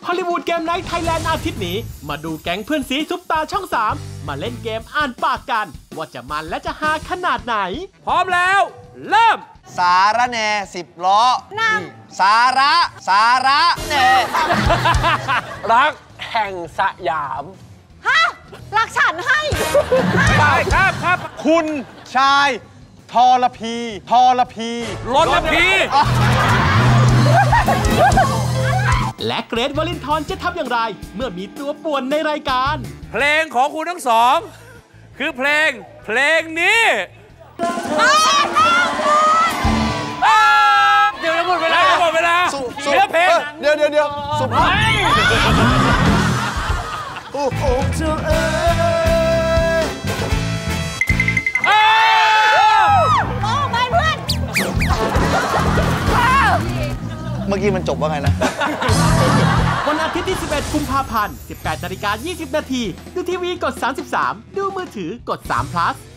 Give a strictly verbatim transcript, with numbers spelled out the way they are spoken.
ฮอลลีวูดเกมไนท์ไทยแลนด์อาทิตย์นี้มาดูแก๊งเพื่อนซีซุปตาช่องสามมาเล่นเกมอ่านปากกันว่าจะมันและจะฮาขนาดไหนพร้อมแล้วเริ่มสาระแหน่สิบล้อนำสาระสาระแหน่รักแห่งสยามฮะรักฉันให้ไปครับครับคุณชายทรพีทรพีรถละพีและเกรทวลินทร์จะทำอย่างไรเมื่อมีตัวป่วนในรายการเพลงของคุณทั้งสองคือเพลงเพลงนี้เดี๋ยวหมดเวลาหมดเวลาเนื้อเพลงเดี๋ยวเดี๋ยวเดี๋ยวสุภาพโอ้โหเจ้าเอ๋ยโอ้ไปเพื่อนเมื่อกี้มันจบว่าไงนะวันอาทิตย์ที่สิบเอ็ดกุมภาพันธ์ สิบแปดนาฬิกายี่สิบนาทีดูทีวีกดสามสิบสามดูมือถือกดสาม plus